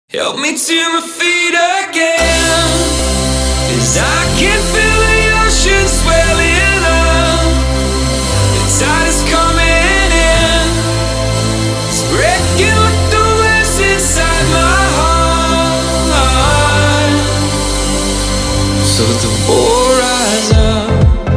Help me to my feet again, 'cause I can feel the ocean swelling up. The tide is coming in, it's breaking like the waves inside my heart. So the war rise up,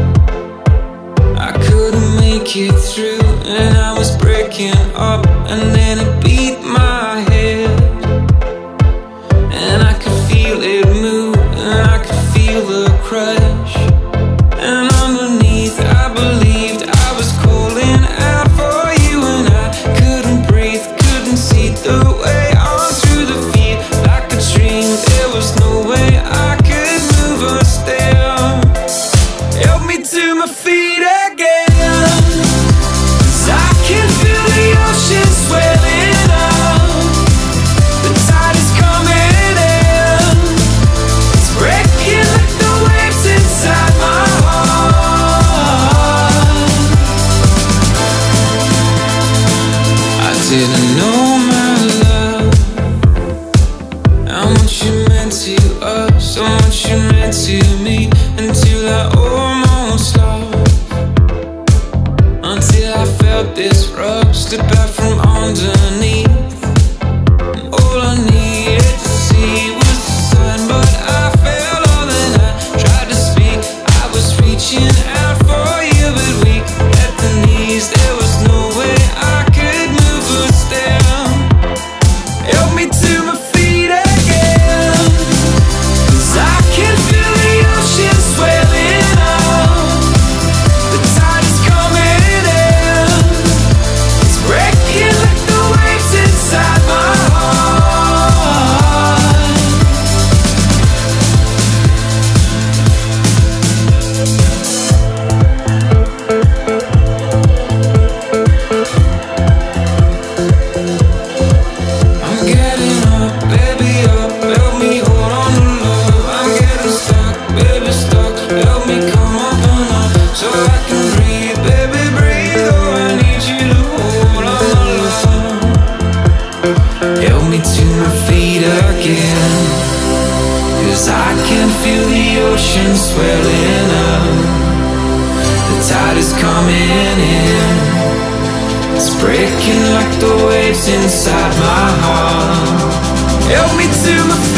I couldn't make it through, and I was breaking up, and then it beat my head. And I could feel it move, and I could feel the crush. And underneath I believed I was calling out for you, and I couldn't breathe, couldn't see the way on through the feet. Like a dream, there was no way I could move or stay on. Help me to my feet again, 'cause I can feel the ocean swelling up. The tide is coming, didn't know my love, how much you meant to us, so much you meant to me, until I almost lost, until I felt this rub, slip out from underneath, and all I needed to see was the sun, but I fell all that I tried to speak. I was reaching out for you, but weak at the knees, there was no way I could move or stand. Help me to my feet again, 'cause I can feel the ocean swelling up. The tide is coming in, it's breaking like the waves inside my heart. I'm getting up, baby, up, help me hold on to love. I'm getting stuck, baby, stuck, help me come up and up, so I can breathe, baby, breathe. Oh, I need you to hold on to love. Help me to my feet again, 'cause I can feel the ocean swelling up. The tide is coming in, it's breaking like the waves inside my heart. Help me to my